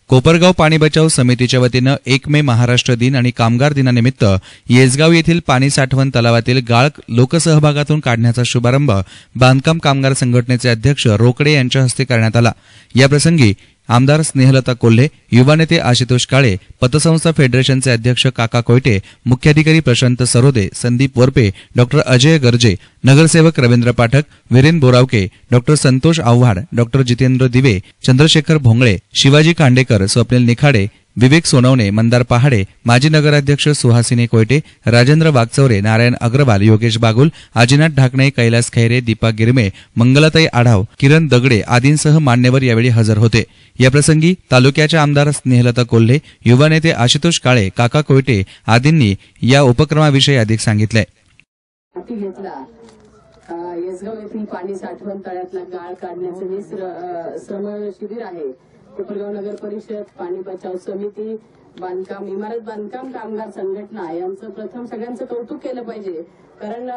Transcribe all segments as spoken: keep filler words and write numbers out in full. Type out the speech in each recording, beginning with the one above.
कोपरगाव पाणी बचाव समितीच्या वतीनं एक मे महाराष्ट्र दिन आणि कामगार दिनानिमित्त येसगाव येथील पाणी साठवण तलावातील गाळ लोकसहभागातून काढण्याचा शुभारंभ बांधकाम कामगार संघटनेचे अध्यक्ष रोकडे यांच्या हस्ते करण्यात आला। याप्रसंगी आमदार स्नेहलता कोल्हे, युवा नेते आशुतोष काळे, पतसंस्था फेडरेशनचे अध्यक्ष काका कोयटे, मुख्याधिकारी प्रशांत सरोदे, संदीप वरपे, डॉक्टर अजय गर्जे, नगरसेवक रवींद्र पाठक, वीरेन बोरावके, डॉक्टर संतोष आव्हाड, डॉक्टर जितेंद्र दिवे, चंद्रशेखर भोंगळे, शिवाजी खांडेकर, स्वप्नील निखाडे, विवेक सोनवणे, मंदार पहाडे, माजी नगराध्यक्ष सुहासिनी कोयटे, राजेंद्र वागचौरे, नारायण अग्रवाल, योगेश बागुल, आजीनाथ ढाकणे, कैलास खैरे, दीपा गिरमे, मंगलाताई आढाव, किरण दगडे आदींसह मान्यवर यावेळी हजर होते। याप्रसंगी तालुक्याच्या आमदार स्नेहलता कोल्हे, युवा नेते आशुतोष काळे, काका कोयटे आदींनी या उपक्रमाविषयी अधिक सांगितले। येसगाव येथील पाणी साठवण तळ्यातला गाळ काढण्याचे हे श्रम शिबिर आहे। कोपरगाव नगर परिषद, पाणी बचाव समिती, बांधकाम इमारत बांधकाम कामगार संघटना यांचं प्रथम सगळ्यांचं कौतुक केलं पाहिजे, कारण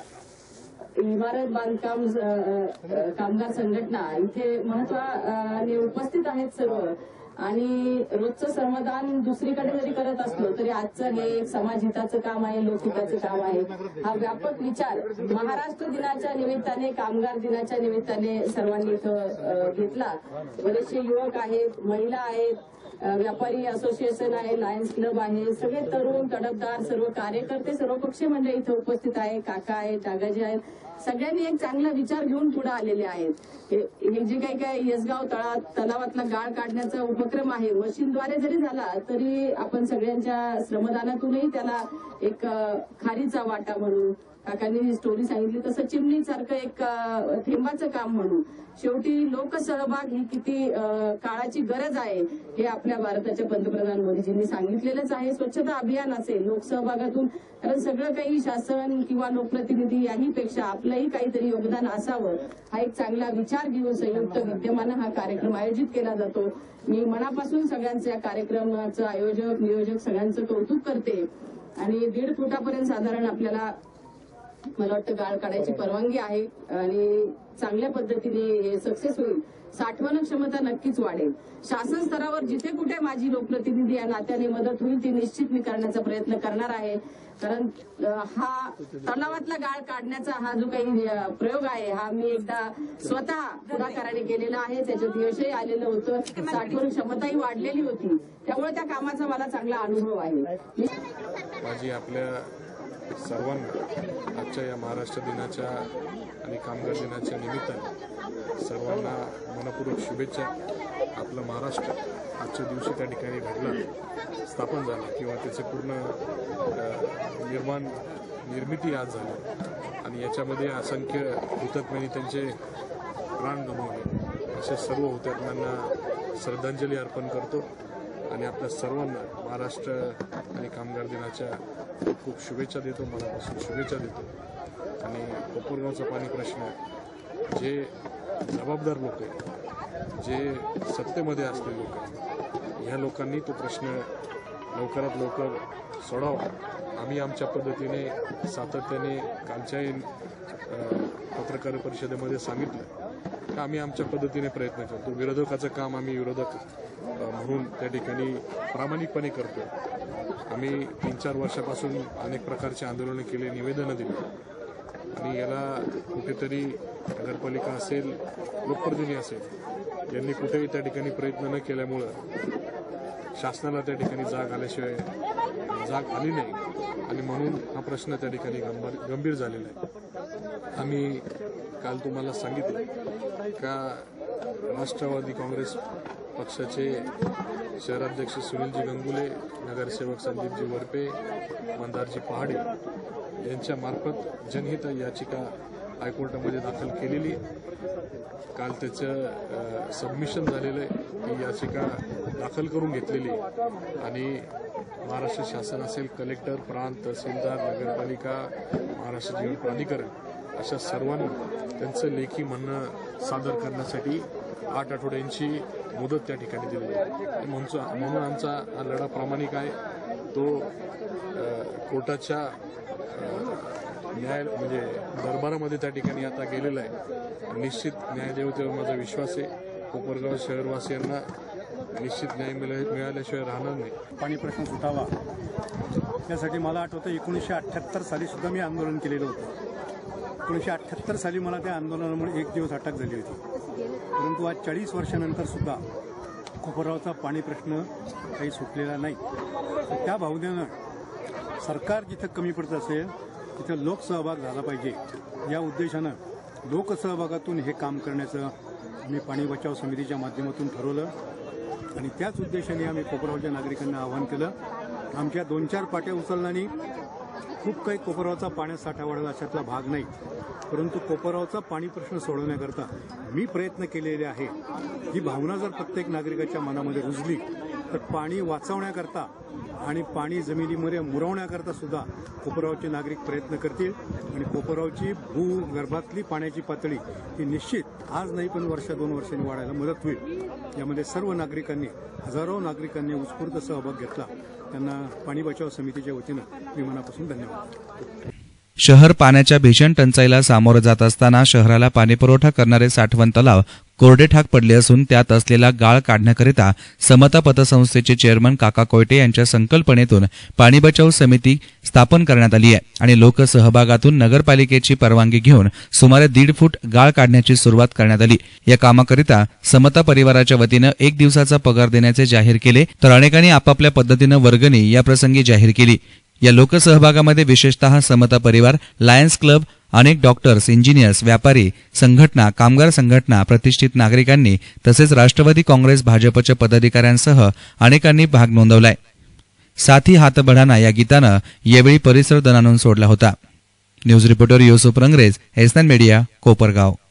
इमारत बांधकाम कामगार संघटना इथे महत्वाने उपस्थित आहेत सर्व, आणि रोजचं श्रमदान दुसरीकडे जरी करत असलो तरी आजचं हे एक समाजहिताचं काम आहे, लोकहिताचं काम आहे। हा व्यापक विचार महाराष्ट्र दिनाच्या निमित्ताने, कामगार दिनाच्या निमित्ताने सर्वांनी इथं घेतला। बरेचसे युवक आहेत, महिला आहेत, व्यापारी असोसिएशन आहे, लायन्स क्लब आहे, सगळे तरुण तडफदार सर्व कार्यकर्ते, सर्व पक्ष मंडळी इथे उपस्थित आहे, काका आहेत, दादाजी आहेत, सगळ्यांनी एक चांगला विचार घेऊन पुढे आलेले आहेत। हे जे काही काय येसगाव तळा तलावातला गाळ काढण्याचा उपक्रम आहे, मशीनद्वारे जरी झाला तरी आपण सगळ्यांच्या श्रमदानातूनही त्याला एक खारीचा वाटा म्हणून, काकांनी स्टोरी सांगितली तसं चिमणीसारखं एक थेंबाचं काम म्हणून, शेवटी लोकसहभाग ही किती काळाची गरज आहे हे आपल्या भारताच्या पंतप्रधान मोदीजींनी सांगितलेलंच आहे। स्वच्छता अभियान असेल, लोकसहभागातून, कारण सगळं काही शासन किंवा लोकप्रतिनिधी याहीपेक्षा आपलंही काहीतरी योगदान असावं, हा एक चांगला विचार घेऊन संयुक्त विद्यमानं हा कार्यक्रम आयोजित केला जातो। मी मनापासून सगळ्यांचं या कार्यक्रमाचं आयोजक नियोजक सगळ्यांचं कौतुक करते। आणि दीड फुटापर्यंत साधारण आपल्याला मला वाटतं गाळ काढायची परवानगी आहे आणि चांगल्या पद्धतीने हे सक्सेस होईल। साठवण क्षमता नक्कीच वाढेल। शासन स्तरावर जिथे कुठे माझी लोकप्रतिनिधी या नात्याने मदत होईल ती निश्चित मी करण्याचा प्रयत्न करणार आहे, कारण हा तलावातला गाळ काढण्याचा हा जो काही प्रयोग आहे हा मी एकदा स्वतः पुढाकाराने केलेला आहे, त्याच्यात यशही आलेलं होतं, साठवण क्षमताही वाढलेली होती, त्यामुळे त्या कामाचा मला चांगला अनुभव आहे। माझी आपल्या सर्वांना आजच्या या महाराष्ट्र दिनाच्या आणि कामगार दिनाच्या निमित्ताने सर्वांना मनपूर्वक शुभेच्छा। आपलं महाराष्ट्र आजच्या दिवशी त्या ठिकाणी घडलं, स्थापन झालं किंवा त्याचे पूर्ण निर्माण निर्मिती आज झाली आणि याच्यामध्ये असंख्य हुतात्म्यांनी त्यांचे प्राण गमावले। अशा सर्व हुतात्म्यांना श्रद्धांजली अर्पण करतो आणि आपल्या सर्वांना महाराष्ट्र आणि कामगार दिनाच्या खूप खूप शुभेच्छा देतो, मनापासून शुभेच्छा देतो। आणि कोपरगावचा पाणी प्रश्न जे जबाबदार लोक आहेत, जे सत्तेमध्ये असलेले लोक आहेत, ह्या लोकांनी तो प्रश्न लवकरात लवकर सोडावा। आम्ही आमच्या पद्धतीने सातत्याने कालच्याही पत्रकार परिषदेमध्ये सांगितलं की आम्ही आमच्या पद्धतीने प्रयत्न करतो। विरोधकाचं काम आम्ही विरोधक म्हणून त्या ठिकाणी प्रामाणिकपणे करतो। आम्ही तीन चार वर्षापासून अनेक प्रकारचे आंदोलनं केले, निवेदनं दिली आणि याला कुठेतरी नगरपालिका असेल, लोकप्रतिनिधी असेल, यांनी कुठेही त्या ठिकाणी प्रयत्न न केल्यामुळं शासनाला त्या ठिकाणी जाग आल्याशिवाय जाग आली नाही आणि म्हणून हा प्रश्न त्या ठिकाणी गंभीर झालेला आहे। आम्ही काल तुम्हाला सांगितलं का राष्ट्रवादी काँग्रेस पक्षाचे शहराध्यक्ष सुनीलजी गंगुले, नगरसेवक संदीपजी वरपे, मंदारजी पहाडे यांच्या मार्फत जनहित याचिका हायकोर्टामध्ये दाखल केलेली। काल त्याचं सबमिशन झालेलं आहे, ही याचिका दाखल करून घेतलेली आणि महाराष्ट्र शासन असेल, कलेक्टर, प्रांत, तहसीलदार, नगरपालिका, महाराष्ट्र जीवन प्राधिकरण अशा सर्वांना त्यांचं लेखी म्हणणं सादर करण्यासाठी आठ आठवड्यांची मुदत त्या ठिकाणी दिलेली आहे। म्हणून आमचा हा लढा प्रामाणिक आहे, तो कोर्टाच्या न्याय म्हणजे दरबारामध्ये त्या ठिकाणी आता गेलेला आहे। निश्चित न्याय देवतेवर माझा विश्वास आहे। कोपरगाव शहरवासियांना निश्चित न्याय मिळा- मिळाल्याशिवाय राहणार नाही. पाणी प्रश्न सुटावा यासाठी मला आठवतं एकोणीसशे अठ्ठ्याहत्तर साली सुद्धा मी आंदोलन केलेलं होतं. एकोणीसशे अठ्ठ्याहत्तर साली मला त्या आंदोलनामुळे एक दिवस अटक झाली होती. परंतु आज चाळीस वर्षानंतर सुद्धा कोपरगावचा पाणी प्रश्न काही सुटलेला नाही. त्या भावनेनं सरकार जिथं कमी पडत असेल तिथं लोकसहभाग झाला पाहिजे या उद्देशानं लोकसहभागातून हे काम करण्याचं आम्ही पाणी बचाव समितीच्या माध्यमातून ठरवलं आणि त्याच उद्देशाने आम्ही कोपरगावच्या नागरिकांना आवाहन केलं. आमच्या दोन चार पाट्या उचलण्याने खूप काही कोपरगावचा पाण्यात साठा वाढेल अशातला भाग नाही, परंतु कोपरगावचा पाणी प्रश्न सोडवण्याकरता मी प्रयत्न केलेले आहे. ही भावना जर प्रत्येक नागरिकाच्या मनामध्ये रुजली तर पाणी वाचवण्याकरता आणि पाणी जमिनीमध्ये मुरवण्याकरता सुद्धा कोपरगावचे नागरिक प्रयत्न करतील आणि कोपरगावची भूगर्भातली पाण्याची पातळी ही निश्चित आज नाही पण वर्ष दोन वर्षांनी वाढायला मदत होईल. यामध्ये सर्व नागरिकांनी हजारो नागरिकांनी उत्स्फूर्त सहभाग घेतला. त्यांना पाणी बचाव समितीच्या वतीनं मी मनापासून धन्यवाद. शहर पाण्याच्या भीषण टंचाईला सामोरं जात असताना शहराला पाणीपुरवठा करणारे साठवण तलाव कोरडेठाक पडले असून त्यात असलेला गाळ काढण्याकरिता समता पतसंस्थेचे चेअरमन काका कोयटे यांच्या संकल्पनेतून पाणी बचाव समिती स्थापन करण्यात आली आहे आणि लोकसहभागातून नगरपालिकेची परवानगी घेऊन सुमारे दीड फूट गाळ काढण्याची सुरुवात करण्यात आली. या कामाकरिता समता परिवाराच्या वतीनं एक दिवसाचा पगार देण्याचे जाहीर केले तर अनेकांनी आपापल्या पद्धतीनं वर्गणी याप्रसंगी जाहीर केली. या लोकसहभागामध्ये विशेषतः समता परिवार, लायन्स क्लब, अनेक डॉक्टर्स, इंजिनियर्स, व्यापारी संघटना, कामगार संघटना, प्रतिष्ठित नागरिकांनी तसेच राष्ट्रवादी काँग्रेस भाजपच्या पदाधिकाऱ्यांसह अनेकांनी भाग नोंदवलाय. साथी हात बढाना या गीतानं यावेळी परिसर दणाणून सोडला होता. News reporter Yusuf Rangrez, S nine media, Kopargaon.